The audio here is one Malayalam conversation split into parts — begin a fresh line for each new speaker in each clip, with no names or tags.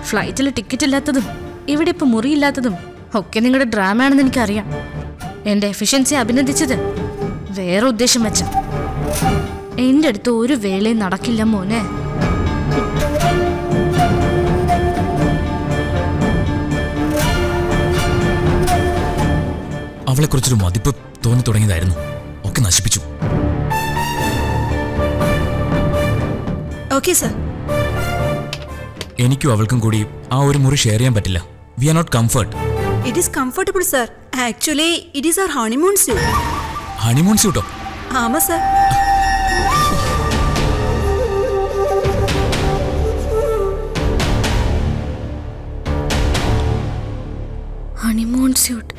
ഫ്ലൈറ്റിൽ ടിക്കറ്റ് ഇല്ലാത്തതും ഇവിടെ ഇപ്പൊ മുറിയില്ലാത്തതും ഒക്കെ നിങ്ങളുടെ ഡ്രാമയാണെന്ന് എനിക്കറിയാം. എന്റെ എഫിഷ്യൻസി അഭിനന്ദിച്ചത് വേറെ ഉദ്ദേശം വെച്ച. എന്റെ അടുത്ത് ഒരു വേളയും നടക്കില്ല മോനെ.
അവളെ കുറിച്ചൊരു മതിപ്പ് തോന്നി തുടങ്ങിയതായിരുന്നു, ഒക്കെ നശിപ്പിച്ചു.
Okay sir.
എനിക്കും അവൾക്കും കൂടി ആ ഒരു മുറി ഷെയർ ചെയ്യാൻ പറ്റില്ല. We are not comfort.
It is comfortable sir. Actually it is our honeymoon suite.
Honeymoon സ്യൂട്ടോ?
ആമാ സർ.
Honeymoon suit.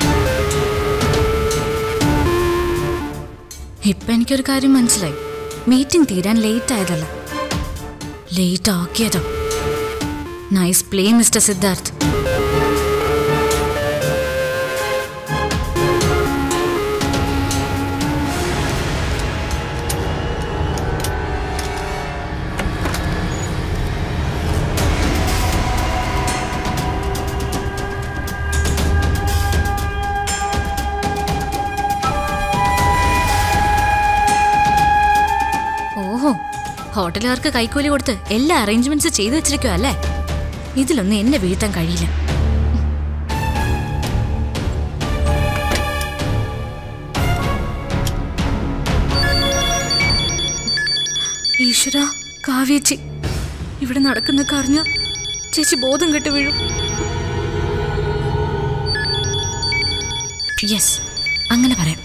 ഇപ്പൊ എനിക്കൊരു കാര്യം മനസ്സിലായി. മീറ്റിംഗ് തീരാൻ ലേറ്റ് ആയതല്ല, ലേറ്റ് ആക്കിയതോ. Nice play mister Siddharth. ഹോട്ടലുകാർക്ക് കൈക്കൂലി കൊടുത്ത് എല്ലാ അറേഞ്ച്മെന്റ്സ് ചെയ്തു വെച്ചിരിക്കുക അല്ലേ? ഇതിലൊന്നും എന്നെ വീഴ്ത്താൻ കഴിയില്ല. ഈശ്വര, കാവ്യേച്ചി ഇവിടെ നടക്കുന്നൊക്കെ അറിഞ്ഞ ചേച്ചി ബോധം കെട്ട് വീഴും. യെസ്, അങ്ങനെ പറയാം.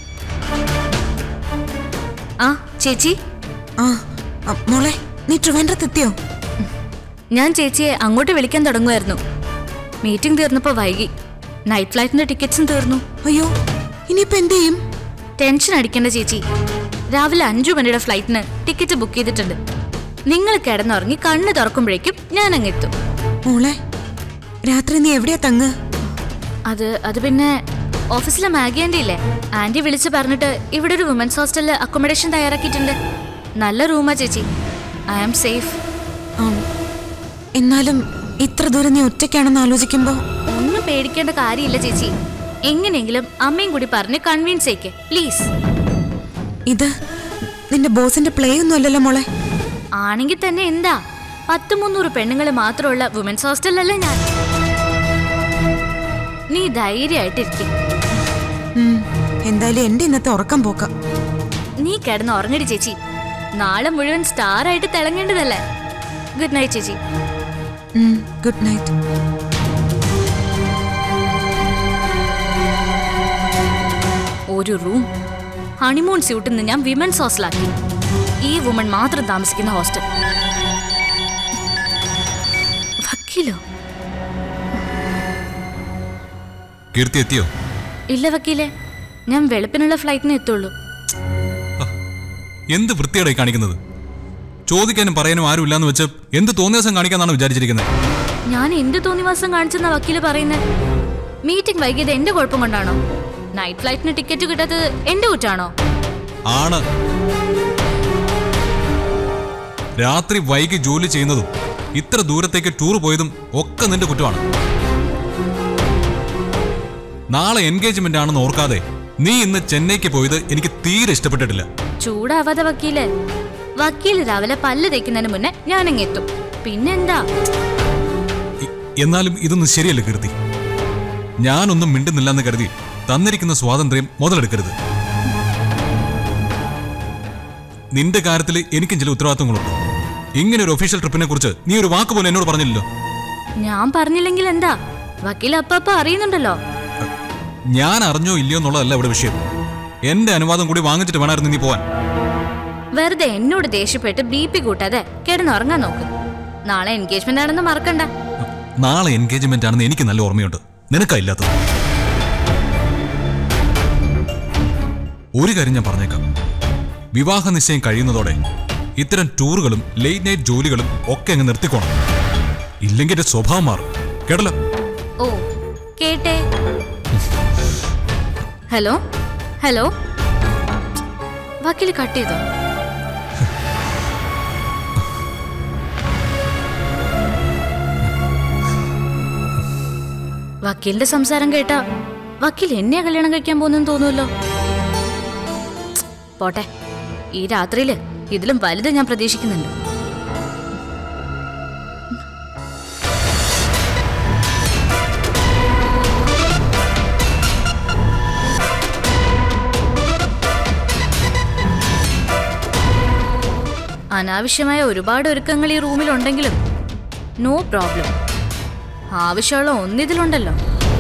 ആ ചേച്ചി.
മോളെ, നീ ട്രിവാൻഡ്രത്തെത്തിയോ?
ഞാൻ ചേച്ചിയെ അങ്ങോട്ട് വിളിക്കാൻ തുടങ്ങുമായിരുന്നു. മീറ്റിംഗ് തീർന്നപ്പോ വൈകി. നൈറ്റ് ഫ്ലൈറ്റിന്റെ ടിക്കറ്റ്സും തീർന്നു.
അയ്യോ, ഇനിയിപ്പോ എന്ത് ചെയ്യും?
ടെൻഷൻ അടിക്കേണ്ട ചേച്ചി. രാവിലെ 5 മണിയുടെ ഫ്ലൈറ്റിന് ടിക്കറ്റ് ബുക്ക് ചെയ്തിട്ടുണ്ട്. നിങ്ങൾ കിടന്നുറങ്ങി കണ്ണ് തുറക്കുമ്പോഴേക്കും ഞാൻ അങ്ങെത്തും.
മോളെ, രാത്രി നീ എവിടെയാ തങ്ങ്?
അത് പിന്നെ ഓഫീസിലെ മാഗി ആന്റി ഇല്ലേ, ആന്റി വിളിച്ച് പറഞ്ഞിട്ട് ഇവിടെ ഒരു വുമൻസ് ഹോസ്റ്റലിൽ അക്കോമഡേഷൻ തയ്യാറാക്കിയിട്ടുണ്ട്. നല്ല റൂമാ ചേച്ചി. I am safe.
എന്നാലും ഇത്ര ദൂരം നീ ഒറ്റയ്ക്കാണെന്ന് ആലോചിക്കുമ്പോ
ഒന്നും പേടിക്കേണ്ട കാര്യമില്ല ചേച്ചി. എങ്ങനെയെങ്കിലും അമ്മയും കൂടി പറഞ്ഞ് കൺവിൻസ് ചെയ്യിക്ക് പ്ലീസ്.
ഇത് നിന്റെ ബോസിന്റെ പ്ലേ ഒന്നും അല്ലല്ലോ മോളെ.
ആണെങ്കിൽ തന്നെ എന്താ, 100-300 പെണ്ണുങ്ങൾ മാത്രമുള്ള വുമൻസ് ഹോസ്റ്റലല്ലേ ഞാൻ. നീ ധൈര്യമായിട്ടിരിക്കും.
എന്തായാലും എന്റെ ഇന്നത്തെ ഉറക്കം പോക്കാം.
നീ കിടന്ന് ഉറങ്ങടി ചേച്ചി. നാളെ മുഴുവൻ സ്റ്റാർ ആയിട്ട് തിളങ്ങേണ്ടതല്ലേ. ഗുഡ് നൈറ്റ് ചേച്ചി.
Good night.
ഒരു റൂം ഹണിമൂൺ സ്യൂട്ടിൽ നിന്ന് ഞാൻ വിമൻസ് ഹോസ്റ്റലാക്കി. ഈ വുമൺ മാത്രം താമസിക്കുന്ന ഹോസ്റ്റൽ. വക്കീലോ?
കീർത്തി എത്തിയോ?
ഇല്ല വക്കീലെ, ഞാൻ വെളുപ്പിനുള്ള ഫ്ലൈറ്റിന് എത്തുള്ളൂ.
എന്ത് വൃത്തിയായി കാണിക്കുന്നത്? ചോദിക്കാനും പറയാനും ആരും ഇല്ലാന്ന് വെച്ച് എന്ത് തോന്നിവാസം കാണിക്കാന്നാണ് വിചാരിച്ചിരിക്കുന്നത്?
ഞാൻ എന്ത് തോന്നിവാസം കാണിച്ചെന്നാ വക്കീല് പറയുന്നത്? മീറ്റിംഗ് വൈകിയത് എന്റെ കുഴപ്പം കൊണ്ടാണോ? നൈറ്റ് ഫ്ലൈറ്റിന് ടിക്കറ്റ് കിട്ടാത്തത് എന്റെ കുറ്റാണോ?
ആണ്. രാത്രി വൈകി ജോലി ചെയ്യുന്നതും ഇത്ര ദൂരത്തേക്ക് ടൂർ പോയതും ഒക്കെ നിന്റെ കുറ്റമാണ്. നാളെ എൻഗേജ്മെന്റ് ആണെന്ന് ഓർക്കാതെ നീ ഇന്ന് ചെന്നൈക്ക് പോയത് എനിക്ക് തീരെ ഇഷ്ടപ്പെട്ടിട്ടില്ല.
ചൂടാവാതെ വക്കീല്. വക്കീല് രാവിലെ പല്ല് തേക്കുന്നതിന് മുന്നേ ഞാനങ്ങെത്തും. പിന്നെന്താ?
എന്നാലും ഇതൊന്നും ശരിയല്ല കീർത്തി. ഞാനൊന്നും മിണ്ടുന്നില്ലെന്ന് കരുതി തന്നിരിക്കുന്ന സ്വാതന്ത്ര്യം മുതലെടുക്കരുത്. നിന്റെ കാര്യത്തിൽ എനിക്കും ചില ഉത്തരവാദിത്തങ്ങളുണ്ട്. ഇങ്ങനെ ഒരു ഒഫീഷ്യൽ ട്രിപ്പിനെ കുറിച്ച് നീ ഒരു വാക്ക് പോലും എന്നോട് പറഞ്ഞില്ലല്ലോ.
ഞാൻ പറഞ്ഞില്ലെങ്കിൽ എന്താ, വക്കീൽ അപ്പ അറിയുന്നുണ്ടല്ലോ.
ഞാൻ അറിഞ്ഞോ ഇല്ലയോ എന്നുള്ളതല്ല ഇവിടെ വിഷയം. എന്റെ അനുവാദം കൂടി വാങ്ങിച്ചിട്ട് വേണമായിരുന്നു നീ പോവാൻ.
വെറുതെ എന്നോട് ദേഷ്യപ്പെട്ട് BP കൂട്ടാതെ കിടന്നുറങ്ങാൻ നോക്ക്. നാളെ എൻഗേജ്മെന്റ് ആണെന്ന് മറക്കണ്ട.
നാളെ എൻഗേജ്മെന്റ് ആണെന്ന് എനിക്ക് നല്ല ഓർമ്മയുണ്ട്, നിനക്കായില്ലാത്തത്. ഒരു കാര്യം ഞാൻ പറഞ്ഞേക്കാം, വിവാഹ നിശ്ചയം കഴിയുന്നതോടെ ഇത്തരം ടൂറുകളും ലേറ്റ് നൈറ്റ് ജോലികളും ഒക്കെ അങ്ങ് നിർത്തിക്കോണം. ഇല്ലെങ്കിൽ എന്റെ സ്വഭാവം മാറും. കേട്ടല്ലോ?
ഓ കേട്ടേ. ഹലോ ഹലോ, വക്കീല് കട്ട് ചെയ്തോ? വക്കീലിന്റെ സംസാരം കേട്ടാ വക്കീൽ എന്നെ കല്യാണം കഴിക്കാൻ പോകുന്നെന്ന് തോന്നുമല്ലോ. പോട്ടെ, ഈ രാത്രിയില് ഇതിലും വലുത് ഞാൻ പ്രതീക്ഷിക്കുന്നുണ്ട്. അനാവശ്യമായ ഒരുപാട് ഒരുക്കങ്ങൾ ഈ റൂമിലുണ്ടെങ്കിലും നോ പ്രോബ്ലം. ആവശ്യമുള്ള ഒന്നിതിലുണ്ടല്ലോ.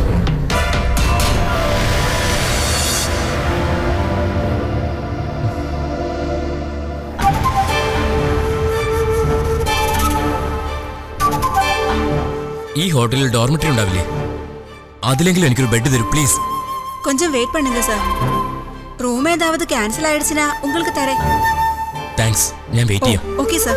ഈ ഹോട്ടലിൽ ഡോർമെറ്ററി ഉണ്ടാവില്ലേ? അതിലെങ്കിലും എനിക്കൊരു ബെഡ് തരൂ പ്ലീസ്.
கொஞ்சம் வெயிட் பண்ணுங்க சார். ரூம் ஏதாவது கேன்சல் ஆயிடுச்சுனா உங்களுக்கு தரேன்.
താങ്ക്സ്, ഞാൻ വെയിറ്റ് ചെയ്യാം.
Okay sir.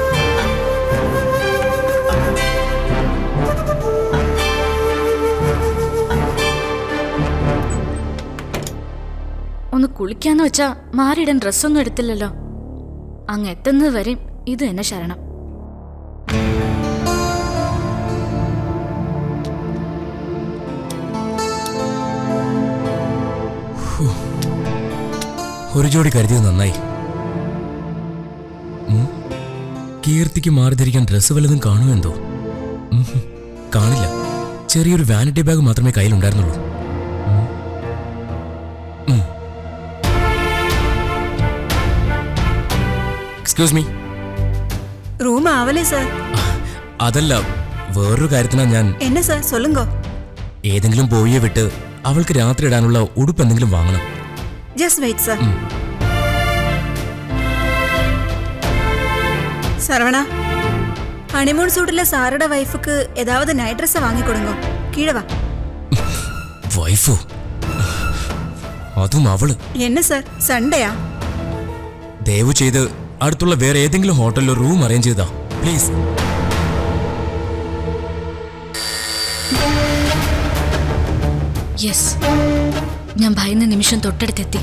ഒന്ന് കുളിക്കാന്ന് വെച്ചാ മാറിയിടാൻ ഡ്രസ്സൊന്നും എടുത്തില്ലല്ലോ. അങ്ങ് എത്തുന്നത് വരെ ഇത് തന്നെ ശരണം.
ഒരു ജോഡി കരുതിയത് നന്നായി. കീർത്തിക്ക് മാറി ധരിക്കാൻ ഡ്രസ്സ് വല്ലതും കാണുമോ എന്തോ? കാണില്ല. ചെറിയൊരു വാനിറ്റി ബാഗ് മാത്രമേ കയ്യിലുണ്ടായിരുന്നുള്ളൂ. Excuse me.
റൂം ആവലേ സാർ?
അതല്ല, വേറൊരു കാര്യത്തിനാ ഞാൻ.
എന്നെ സാർ സൊല്ലുങ്കോ.
ഏതെങ്കിലും ബോയിയെ വിട്ട് അവൾക്ക് രാത്രി ഇടാനുള്ള ഉടുപ്പ് എന്തെങ്കിലും വാങ്ങണം.
Just wait sir. Saravana, honeymoon சூட்ல சாரோட வைஃபுக்கு ஏதாவது நைட் ட்ரெஸ் வாங்கி கொடுங்க. கீழே வா.
വൈഫോ? അതും അവള്?
என்ன சார் சண்டையா?
ദയവ് ചെയ്ത് അടുത്തുള്ള വേറെ ഏതെങ്കിലും ഹോട്ടലിൽ റൂം അറേഞ്ച് ചെയ്താ പ്ലീസ്.
യെസ്, ഞാൻ ഭയന്ന നിമിഷം തൊട്ടടുത്തെത്തി.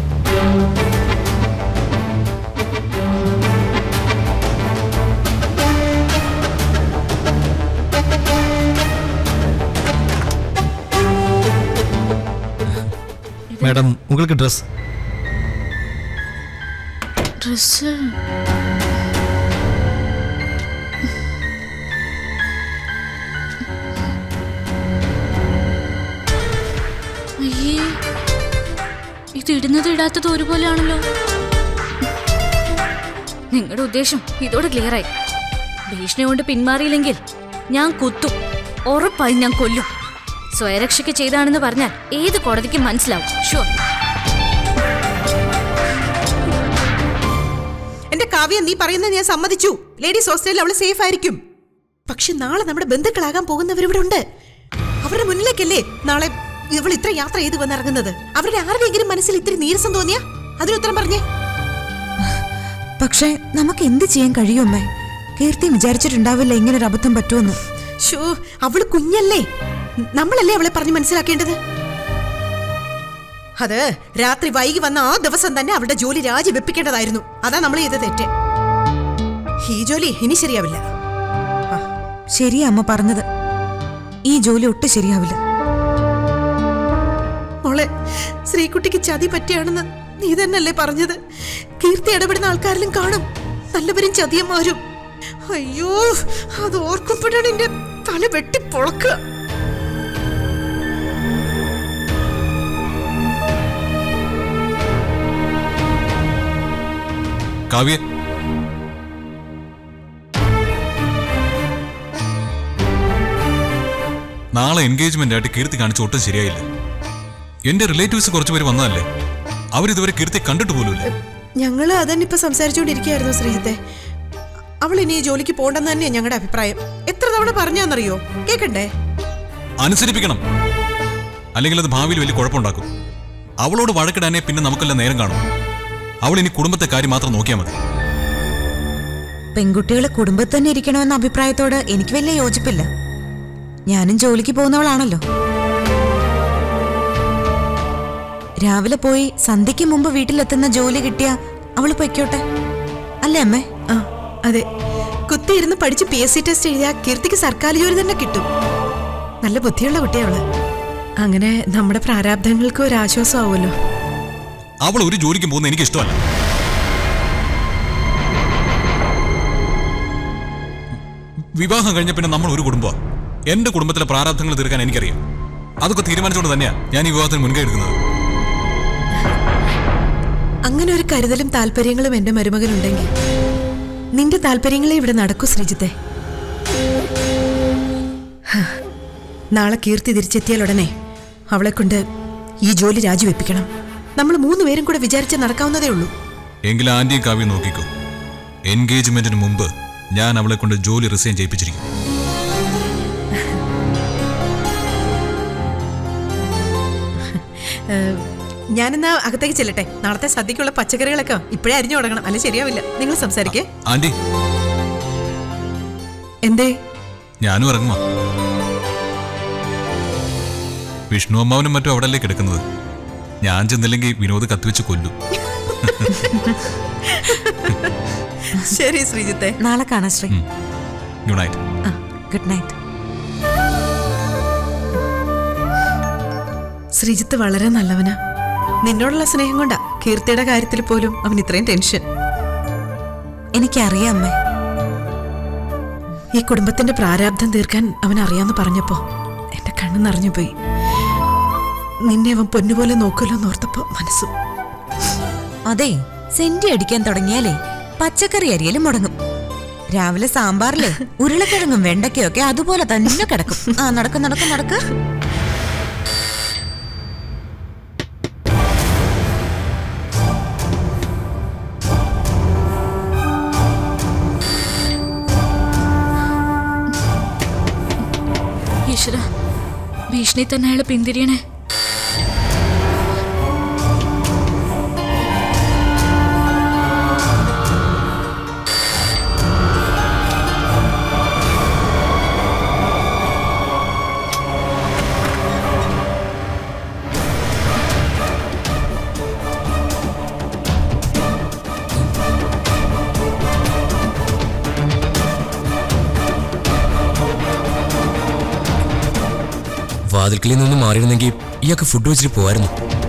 மேடம், உங்களுக்கு ட்ரெஸ்.
ഡ്രസ് അയ്യേ, ഇത് ഇടുന്നത് ഇടാത്തത് ഒരുപോലെയാണല്ലോ. നിങ്ങളുടെ ഉദ്ദേശം ഇതോടെ ക്ലിയറായി. ഭീഷണി കൊണ്ട് പിന്മാറിയില്ലെങ്കിൽ ഞാൻ കുത്തും. ഉറപ്പായി ഞാൻ കൊല്ലും. സ്വയരക്ഷയ്ക്ക് ചെയ്താണെന്ന് പറഞ്ഞാൽ ഏത് കോടതിക്കും മനസ്സിലാവും. ഷുവർ.
എന്റെ കാവ്യ, നീ പറയുന്നത് ഞാൻ സമ്മതിച്ചു. ലേഡീസ് ഹോസ്റ്റലിൽ അവള് സേഫ് ആയിരിക്കും. പക്ഷെ നാളെ നമ്മുടെ ബന്ധുക്കളാകാൻ പോകുന്നവരിവിടെ ഉണ്ട്. അവരുടെ മുന്നിലേക്കല്ലേ നാളെ ഇവൾ ഇത്ര യാത്ര ചെയ്ത് വന്നിറങ്ങുന്നത്. അവരുടെ ആരുടെയെങ്കിലും മനസ്സിൽ ഇത്തിരി നീരസം തോന്നിയാ അതിനുത്തരം പറഞ്ഞേ.
പക്ഷേ നമുക്ക് എന്ത് ചെയ്യാൻ കഴിയുമേ? കീർത്തി വിചാരിച്ചിട്ടുണ്ടാവില്ല ഇങ്ങനൊരു അബദ്ധം പറ്റുമെന്ന്.
ഷോ, അവള് കുഞ്ഞല്ലേ. നമ്മളല്ലേ അവളെ പറഞ്ഞ് മനസ്സിലാക്കേണ്ടത്. അത് രാത്രി വൈകി വന്ന ആ ദിവസം തന്നെ അവളുടെ ജോലി രാജിവെപ്പിക്കേണ്ടതായിരുന്നു. അതാ നമ്മൾ ചെയ്ത തെറ്റ്. ഈ ജോലി ഇനി ശരിയാവില്ല.
ശരിയാ അമ്മ പറഞ്ഞത്. ഈ ജോലി ഒട്ടും ശരിയാവില്ല.
മോളെ, ശ്രീകുട്ടിക്ക് ചതി പറ്റിയാണെന്ന് നീ തന്നെയല്ലേ പറഞ്ഞത്? കീർത്തി ഇടപെടുന്ന ആൾക്കാരിലും കാണും നല്ലവരും ചതിയന്മാരും. അയ്യോ, അത് ഓർക്കുമ്പോഴാണ് എന്റെ തല വെട്ടി പൊളക്കുക.
കാവ്യ, നാളെ എൻഗേജ്മെന്റ് ആയിട്ട് കീർത്തി കാണിച്ച ഒട്ടും ശരിയായില്ല. എന്റെ റിലേറ്റീവ്സ് കുറച്ചു പേര് വന്നതല്ലേ, അവരിതുവരെ കീർത്തി കണ്ടിട്ട് പോലുമില്ല.
ഞങ്ങള് അതന്നെ ഇപ്പൊ സംസാരിച്ചുകൊണ്ടിരിക്കുകയായിരുന്നു ശ്രീജിത്തെ. അവൾ ഇനി ജോലിക്ക് പോകണ്ടെന്ന് തന്നെയാ ഞങ്ങളുടെ അഭിപ്രായം. എത്ര തവണ പറഞ്ഞാന്നറിയോ? കേക്കണ്ടേ?
അനുസരിപ്പിക്കണം, അല്ലെങ്കിൽ അത് ഭാവിയിൽ വലിയ കുഴപ്പമുണ്ടാക്കും. അവളോട് വഴക്കിടാനേ പിന്നെ നമുക്കെല്ലാം നേരം കാണും. അവൾ ഇനി കുടുംബത്തെ കാര്യം മാത്രം നോക്കിയാൽ മതി.
പെൺകുട്ടികളെ കുടുംബത്തിൽ തന്നെ ഇരിക്കണമെന്ന അഭിപ്രായത്തോട് എനിക്ക് വലിയ യോജിപ്പില്ല. ഞാനും ജോലിക്ക് പോകുന്നവളാണല്ലോ. രാവിലെ പോയി സന്ധ്യയ്ക്ക് മുമ്പ് വീട്ടിലെത്തുന്ന ജോലി കിട്ടിയ അവള് പൊയ്ക്കോട്ടെ, അല്ലേ അമ്മേ?
ആ അതെ, കുത്തിയിരുന്ന് പഠിച്ച് PSC ടെസ്റ്റ് എഴുതിയ കീർത്തിക്ക് സർക്കാർ ജോലി തന്നെ കിട്ടും. നല്ല ബുദ്ധിയുള്ള കുട്ടിയവള്. അങ്ങനെ നമ്മുടെ പ്രാരാബ്ധങ്ങൾക്ക് ഒരു ആശ്വാസമാവുമല്ലോ.
അവൾ ഒരു ജോലിക്കും പോകുന്ന എനിക്ക് ഇഷ്ടമല്ല. വിവാഹം കഴിഞ്ഞ പിന്നെ നമ്മൾ ഒരു കുടുംബമാണ്. എന്റെ കുടുംബത്തിലെ പ്രാരാബ്ധങ്ങൾ തീർക്കാൻ എനിക്കറിയാം. അതൊക്കെ തീരുമാനിച്ചുകൊണ്ട് തന്നെയാണ് ഞാൻ ഈ വിവാഹത്തിന് മുൻകൈ എടുക്കുന്നത്.
അങ്ങനെ ഒരു കരുതലും താല്പര്യങ്ങളും എന്റെ മരുമകനുണ്ടെങ്കിൽ നിന്റെ താല്പര്യങ്ങളെ ഇവിടെ നടക്കൂ ശ്രീജിത്തെ. നാളെ കീർത്തി തിരിച്ചെത്തിയാൽ ഉടനെ അവളെ കൊണ്ട് ഈ ജോലി രാജിവെപ്പിക്കണം. നമ്മൾ 3 പേരും കൂടെ വിചാരിച്ച് നടക്കാവുന്നതേ ഉള്ളൂ.
എങ്കിൽ ആന്റിയും കാവ്യം നോക്കിക്കോ. എൻഗേജ്മെന്റിന് മുമ്പ് ഞാൻ അവളെ കൊണ്ട് ജോലി റിസൈൻ ചെയ്യിപ്പിച്ചിരിക്കും.
ഞാനെന്നാ അകത്തേക്ക് ചെല്ലട്ടെ. നാളത്തെ സദ്യക്കുള്ള പച്ചക്കറികളൊക്കെ ഇപ്പോഴേ അരിഞ്ഞു തുടങ്ങണം, അല്ലെ ശരിയാവില്ല. നിങ്ങൾ സംസാരിക്കേ.
ആന്റി,
എന്തേ?
ഞാനും ഇറങ്ങുമോ? വിഷ്ണു അമ്മാവനും മറ്റും അവിടെയല്ലേ കിടക്കുന്നത്. ഞാൻ ചെന്നില്ലെങ്കിൽ വിനോദ് കത്തിവെച്ച് കൊല്ലും.
ശരി ശ്രീജിത്തെ,
നാളെ കാണാം Sree.
Good night.
Good night.
Sreejith വളരെ നല്ലവനാ. നിന്നോടുള്ള സ്നേഹം കൊണ്ടാ കീർത്തിയുടെ കാര്യത്തിൽ പോലും അവൻ ഇത്രയും ടെൻഷൻ.
എനിക്കറിയാം അമ്മേ.
ഈ കുടുംബത്തിന്റെ പ്രാരാബ്ധം തീർക്കാൻ അവൻ അറിയാന്ന് പറഞ്ഞപ്പോ എന്റെ കണ്ണ് നിറഞ്ഞുപോയി. നിന്നെ അവൻ പൊന്നുപോലെ നോക്കുമല്ലോ എന്നോർത്തപ്പോ മനസ്സും.
അതെ, സെന്റി അടിക്കാൻ തുടങ്ങിയാലേ പച്ചക്കറി അരിയലും മുടങ്ങും. രാവിലെ സാമ്പാറിലെ ഉരുളക്കിഴങ്ങും വെണ്ടയ്ക്കൊക്കെ അതുപോലെ തന്നെ കിടക്കും. ആ നടക്കും നടക്കും നടക്ക്.
ഈശ്വര, ഭീഷണി തന്നെ അയാൾ പിന്തിരിയണേ.
വാതിൽക്കലിൽ നിന്ന് മാറിയിരുന്നെങ്കിൽ ഇയാൾക്ക് ഫുഡ് വെച്ചിട്ട് പോവായിരുന്നു.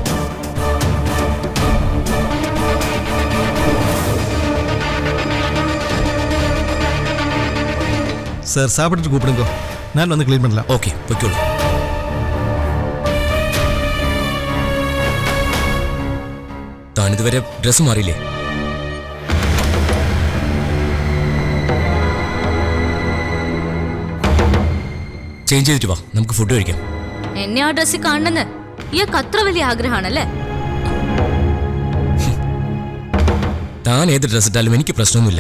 சார் சாப்பிட்டுட்டு கூப்பிடுங்க, நான் வந்து க்ளீன் பண்ணலாம்.
ഓക്കെ, പൊയ്ക്കോളൂ. താനിതുവരെ ഡ്രസ്സ് മാറിയില്ലേ? ചേഞ്ച് ചെയ്തിട്ട് വാ, നമുക്ക് ഫുഡ് കഴിക്കാം.
എന്നെ ആ ഡ്രസ്സിൽ കാണണമെന്ന് ഇയാൾക്ക് അത്ര വലിയ ആഗ്രഹമാണല്ലേ?
താൻ ഏത് ഡ്രസ് ഇട്ടാലും എനിക്ക് പ്രശ്നമൊന്നുമില്ല.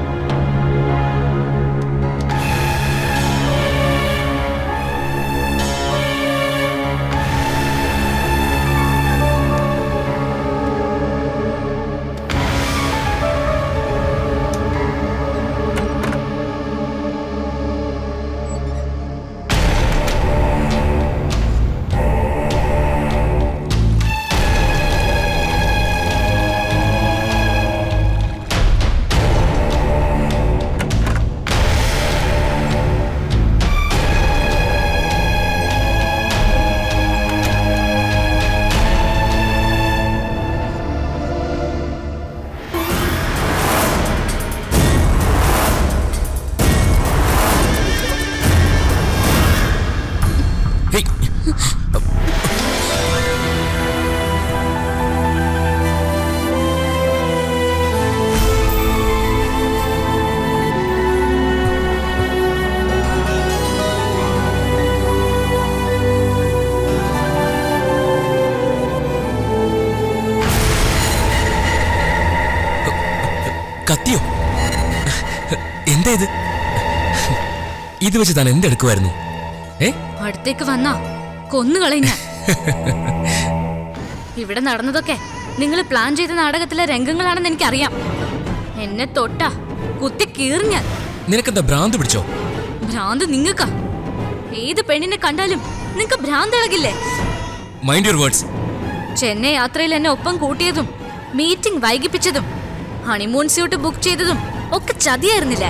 കത്തിയോ? എന്താ ഇത്? ഇത് വെച്ച് താൻ എന്തെടുക്കുമായിരുന്നു?
അടുത്തേക്ക് വന്നാ കൊന്നുകളഞ്ഞ. ഇവിടെ നടന്നതൊക്കെ നിങ്ങൾ പ്ലാൻ ചെയ്ത നാടകത്തിലെ രംഗങ്ങളാണെന്ന് എനിക്കറിയാം. എന്നെ തൊട്ടാ കുത്തി കീറിഞ്ഞ.
നിനക്കെന്താ ഭ്രാന്ത് പിടിച്ചോ?
ഭ്രാന്ത് നിങ്ങൾക്കാ. ഏത് പെണ്ണിനെ കണ്ടാലും നിങ്ങക്ക് ഭ്രാന്ത് ഇളകില്ലേ?
Mind your words.
ചെന്നൈ യാത്രയിൽ എന്നെ ഒപ്പം കൂട്ടിയതും മീറ്റിംഗ് വൈകിപ്പിച്ചതും ഹണിമൂൺ സ്യൂട്ട് ബുക്ക് ചെയ്തതും ഒക്കെ ചതിയായിരുന്നില്ല.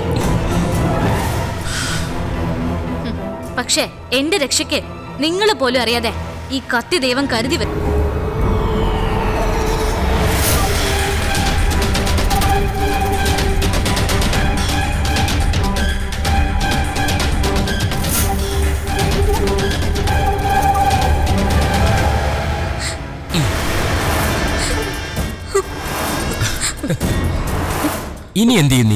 പക്ഷേ എന്റെ രക്ഷയ്ക്ക് നിങ്ങൾ പോലും അറിയാതെ ഈ കത്തി ദൈവം കരുതി വരും.
ഇനി എന്ത് ചെയ്യും നീ?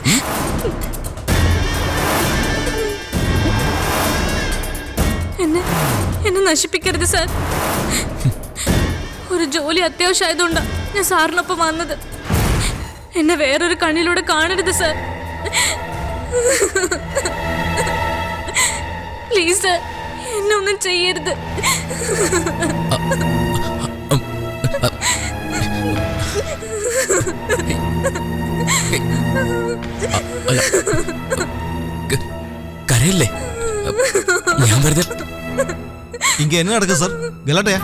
എന്നെ നശിപ്പിക്കരുത് സാർ. ഒരു ജോലി അത്യാവശ്യമായതുകൊണ്ടാണ് ഞാൻ സാറിനൊപ്പം വന്നത്. എന്നെ വേറൊരു കണ്ണിലൂടെ കാണരുത് സാർ. പ്ലീസ് സാർ, എന്നെ ഒന്നും ചെയ്യരുത്.
കരയല്ലേ? ഞാൻ വെറുതെ
ഇങ്ങ എന്നെ നടക്കും സാർ, ഗലാട്ടയാ.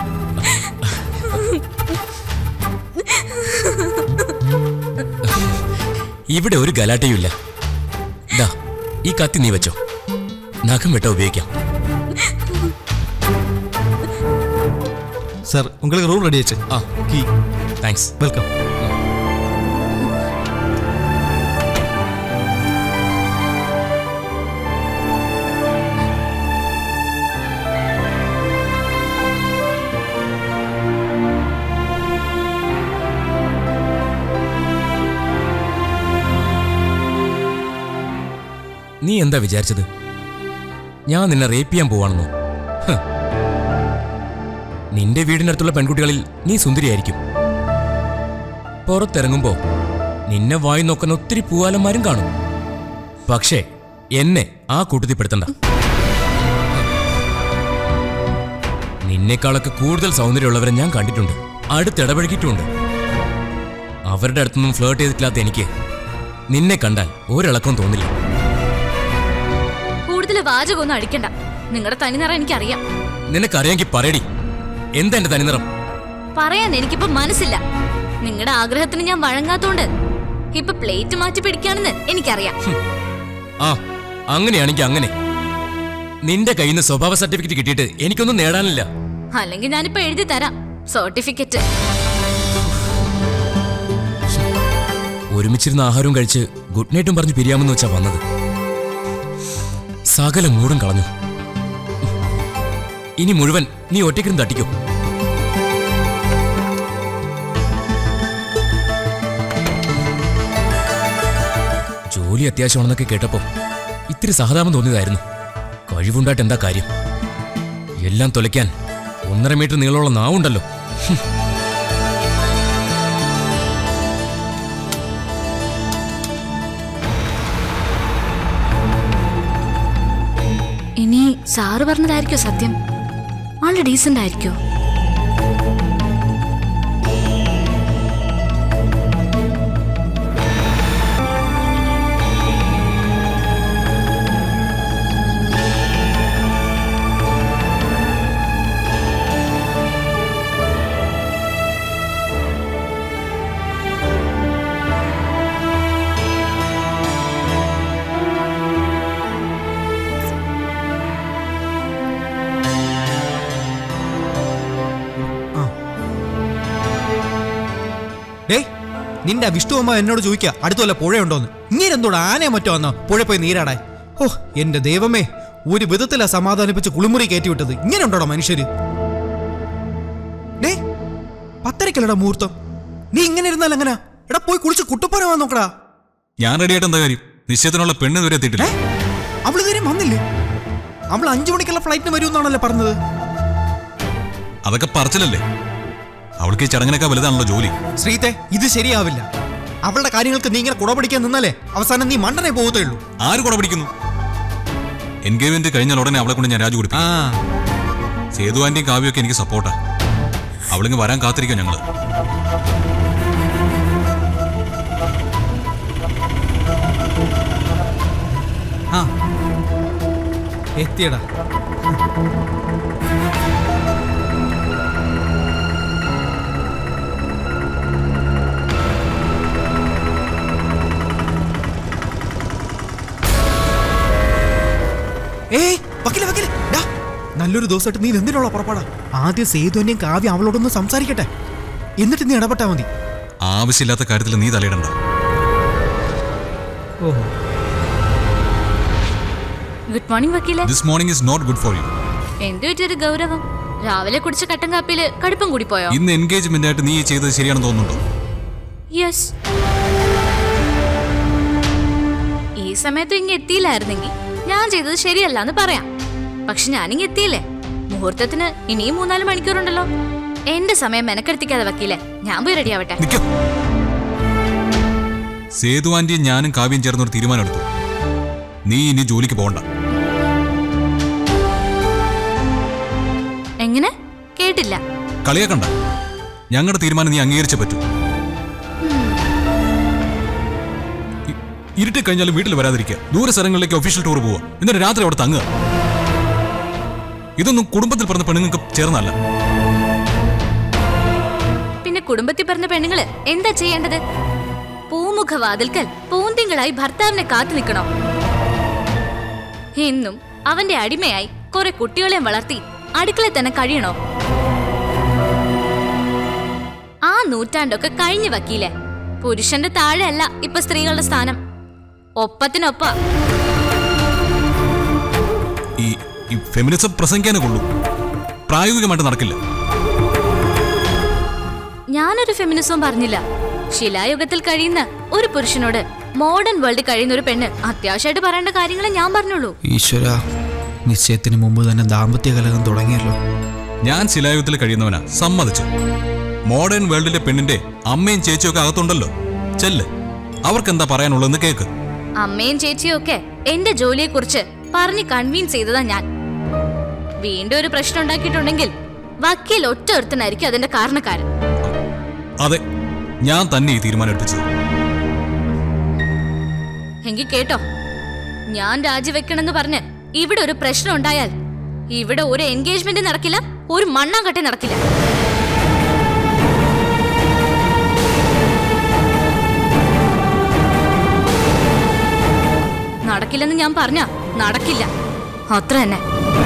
ഇവിടെ ഒരു ഗലാട്ടയും ഇല്ല. ദാ ഈ കത്തി നീ വെച്ചോ, നഖം വെട്ട ഉപയോഗിക്കാം.
സാർ உங்களுக்கு റൂം റെഡി ആச்சு.
ആ
കീ.
താങ്ക്സ്.
വെൽക്കം.
നീ എന്താ വിചാരിച്ചത്? ഞാൻ നിന്നെ റേപ്പ് ചെയ്യാൻ പോവാണെന്നോ? നിന്റെ വീടിനടുത്തുള്ള പെൺകുട്ടികളിൽ നീ സുന്ദരിയായിരിക്കും. പുറത്തിറങ്ങുമ്പോ നിന്നെ വായി നോക്കുന്ന ഒത്തിരി പൂവാലന്മാരും കാണും. പക്ഷേ എന്നെ ആ കൂട്ടത്തിൽപ്പെടുത്തണ്ട. നിന്നെക്കാളൊക്കെ കൂടുതൽ സൗന്ദര്യമുള്ളവരെ ഞാൻ കണ്ടിട്ടുണ്ട്, അടുത്തിടപഴകിയിട്ടുമുണ്ട്. അവരുടെ അടുത്തൊന്നും ഫ്ലേർട്ട് ചെയ്തിട്ടില്ലാത്ത എനിക്ക് നിന്നെ കണ്ടാൽ ഒരിളക്കം തോന്നില്ല.
കൂടുതൽ വാചകമൊന്നും അടിക്കണ്ട. നിങ്ങളുടെ തനിനിറം എനിക്കറിയാം.
നിനക്കറിയാമെങ്കിൽ പറയടി, എന്താ എന്റെ തനിനിറം?
പറയാൻ എനിക്കിപ്പോ മനസ്സില്ല. നിങ്ങളുടെ ആഗ്രഹത്തിന് ഞാൻ വഴങ്ങാത്തോണ്ട് ഇപ്പൊ പ്ലേറ്റ് മാറ്റി പിടിക്കാണെന്ന് എനിക്കറിയാം.
ആ അങ്ങനെയാണെങ്കിൽ അങ്ങനെ. നിന്റെ കയ്യിൽ നിന്ന് സ്വഭാവ സർട്ടിഫിക്കറ്റ് കിട്ടിയിട്ട് എനിക്കൊന്നും നേടാനില്ല.
അല്ലെങ്കിൽ ഞാനിപ്പോ എഴുതി തരാം സർട്ടിഫിക്കറ്റ്.
ഒരുമിച്ചിരുന്ന ആഹാരവും കഴിച്ച് ഗുഡ് നൈറ്റും പറഞ്ഞ് പിരിയാമെന്ന് വെച്ചാ വന്നത്. സകല മൂടും കളഞ്ഞു. ഇനി മുഴുവൻ നീ ഒറ്റയ്ക്കിരുന്ന് തട്ടിക്കോ. ജോലി അത്യാവശ്യമാണെന്നൊക്കെ കേട്ടപ്പോ ഇത്തിരി സഹതാപം തോന്നിയതായിരുന്നു. കഴിവുണ്ടായിട്ട് എന്താ കാര്യം? എല്ലാം തൊലയ്ക്കാൻ 1.5 മീറ്റർ നീളമുള്ള നാവുണ്ടല്ലോ.
ഇനി സാറ് പറഞ്ഞതായിരിക്കോ സത്യം? ആള് ഡീസന്റ് ആയിരിക്കോ?
നിന്റെ വിഷ്ണുവമ്മ എന്നോട് ചോദിക്കുക അടുത്തല്ല പുഴയുണ്ടോന്ന്. ഇങ്ങനെ എന്തോട് ആനയെ മറ്റോ വന്നോ പുഴ പോയി നീരാടാൻ? ഓ എന്റെ ദൈവമേ, ഒരു വിധത്തിലാ സമാധാനിപ്പിച്ച് കുളിമുറി കയറ്റി വിട്ടത്. ഇങ്ങനെ ഉണ്ടോടാ മനുഷ്യര്? 10:30 മുഹൂർത്തം. നീ ഇങ്ങനെ ഇരുന്നാൽ എങ്ങനാ? എടാ പോയി കുളിച്ച് കുട്ടപ്പന വന്ന് നോക്കടാ.
ഞാൻ റെഡിയായിട്ട് എന്താ കാര്യം? നിശ്ചയത്തിനുള്ള പെണ്ണ് ഇതുവരെ എത്തിയിട്ടില്ല.
അവള് ഇതുവരെ വന്നില്ലേ? അവൾ 5 മണിക്കുള്ള ഫ്ലൈറ്റിന് വരുമെന്നാണല്ലേ പറഞ്ഞത്?
അതൊക്കെ പറച്ചിലല്ലേ? അവൾക്ക് ഈ ചടങ്ങിനൊക്കെ വലുതാണല്ലോ ജോലി.
ശ്രീത്തെ, ഇത് ശരിയാവില്ല. അവളുടെ കാര്യങ്ങൾക്ക് നീ ഇങ്ങനെ കുടപിടിക്കാൻ നിന്നാലേ അവസാനം നീ മണ്ടനെ പോകത്തേ ഉള്ളൂ.
ആര് കുടപിടിക്കുന്നു? എൻഗേജ്മെന്റ് കഴിഞ്ഞാൽ ഉടനെ അവളെ കൊണ്ട് ഞാൻ രാജു കൊടുക്കും. സേതു ആന്റിയും കാവ്യൊക്കെ എനിക്ക് സപ്പോർട്ടാ. അവളിങ്ങ് വരാൻ കാത്തിരിക്കാം ഞങ്ങള്.
എത്തിയടാ. നല്ലൊരു ദിവസമായിട്ട് നീ എന്തിനുള്ള പുറപ്പാടാ? ആദ്യം സേതുവിനെയും കാവ്യ അവളോടൊന്ന് സംസാരിക്കട്ടെ, എന്നിട്ട് നീ ഇടപെട്ടാ മതി.
ആവശ്യമില്ലാത്ത കാര്യത്തിൽ നീ തലയിടണ്ട.
ഓഹോ.
ഗുഡ് മോർണിംഗ് വക്കീലെ.
This morning is not good for you.
എന്തു പറ്റിയൊരു ഗൗരവം? രാവിലെ കുടിച്ച കട്ടൻ കാപ്പിയില് കടുപ്പം കൂടി പോയോ?
ഇന്ന് എൻഗേജ്മെന്റ് ആയിട്ട് നീ ചെയ്തത് ശരിയാണെന്ന് തോന്നുന്നുണ്ടോ?
യെസ്. ഈ സമയത്ത് ഇങ്ങ് എത്തിയില്ലായിരുന്നെങ്കിൽ ഞാൻ ചെയ്തത് ശരിയല്ല എന്ന് പറയാം. പക്ഷെ ഞാനിങ്ങ് എത്തിയില്ലേ, മുഹൂർത്തത്തിന് ഇനിയും 3-4 മണിക്കൂറുണ്ടല്ലോ. എന്റെ സമയം മെനക്കെടുത്തിക്കാതെ വക്കീലെ, ഞാൻ പോയി റെഡി ആവട്ടെ.
സേതു ആന്റിയും ഞാനും കാവ്യം ചേർന്നൊരു തീരുമാനം എടുത്തു. നീ ഇനി ജോലിക്ക് പോകണ്ട.
എങ്ങനെ? കേട്ടില്ല.
കളിയാക്കണ്ട. ഞങ്ങളുടെ തീരുമാനം നീ അംഗീകരിച്ചേ പറ്റൂ. ഇരുട്ടി കഴിഞ്ഞാലും വീട്ടിൽ വരാതിരിക്കുക, ദൂര സ്ഥലങ്ങളിലേക്ക് ഒഫീഷ്യൽ ടൂർ പോവുക, എന്നിട്ട് രാത്രി അവിടെ തങ്ങുക. ഇതൊന്നും കുടുംബത്തിൽ പറഞ്ഞ പെണ്ണുങ്ങൾക്ക് ചേർന്നല്ല.
പിന്നെ കുടുംബത്തിൽ പറഞ്ഞ പെണ്ണുങ്ങള് എന്താ ചെയ്യേണ്ടത്? പൂമുഖവാതിൽക്കൽ പൂന്തിങ്കളായി ഭർത്താവിനെ കാത്തു നിൽക്കണോ? എന്നും അവന്റെ അടിമയായി കുറെ കുട്ടികളെയും വളർത്തി അടുക്കളയിൽ തന്നെ കഴിയണോ? ആ നൂറ്റാണ്ടൊക്കെ കഴിഞ്ഞു വക്കീലെ. പുരുഷന്റെ താഴെ അല്ല ഇപ്പൊ സ്ത്രീകളുടെ സ്ഥാനം, ഒപ്പത്തിനൊപ്പ.
ഈ ഫെമിനിസം പ്രസംഗിക്കാനേ കൊള്ളൂ, പ്രായോഗികമായിട്ട് നടക്കില്ല.
ഞാനൊരു ഫെമിനിസവും പറഞ്ഞില്ല. ശിലായുഗത്തിൽ കഴിയുന്ന ഒരു പുരുഷനോട് മോഡേൺ വേൾഡിൽ കഴിയുന്ന ഒരു പെണ്ണ് അത്യാവശ്യമായിട്ട് പറയേണ്ട കാര്യങ്ങളെ ഞാൻ പറഞ്ഞോളൂ.
ഈശ്വര, നിശ്ചയത്തിന് മുമ്പ് തന്നെ ദാമ്പത്യ കലഹം തുടങ്ങിയല്ലോ.
ഞാൻ ശിലായുഗത്തിൽ കഴിയുന്നവനാ, സമ്മതിച്ചു. മോഡേൺ വേൾഡിലെ പെണ്ണിന്റെ അമ്മയും ചേച്ചിയും ഒക്കെ അകത്തുണ്ടല്ലോ, ചെല്ല്, അവർക്കെന്താ പറയാനുള്ളതെന്ന് കേക്ക്.
അമ്മയും ചേച്ചിയും ഒക്കെ എന്റെ ജോലിയെ കുറിച്ച് പറഞ്ഞ് കൺവീൻസ് ചെയ്തതാ ഞാൻ. വീണ്ടും ഒരു പ്രശ്നം ഉണ്ടാക്കിയിട്ടുണ്ടെങ്കിൽ വക്കീൽ ഒറ്റ ഒരുത്തനായിരിക്കും അതിന്റെ കാരണക്കാരൻ.
അതെ, ഞാൻ തന്നെ ഈ തീരുമാനം എടുപ്പിച്ചത്.
എങ്കിൽ കേട്ടോ, ഞാൻ രാജിവെക്കണമെന്ന് പറഞ്ഞ് ഇവിടെ ഒരു പ്രശ്നം ഉണ്ടായാൽ ഇവിടെ ഒരു എൻഗേജ്മെന്റ് നടക്കില്ല, ഒരു മണ്ണാങ്കട്ട നടക്കില്ല. നടക്കില്ലെന്ന് ഞാൻ പറഞ്ഞ നടക്കില്ല, അത്ര തന്നെ.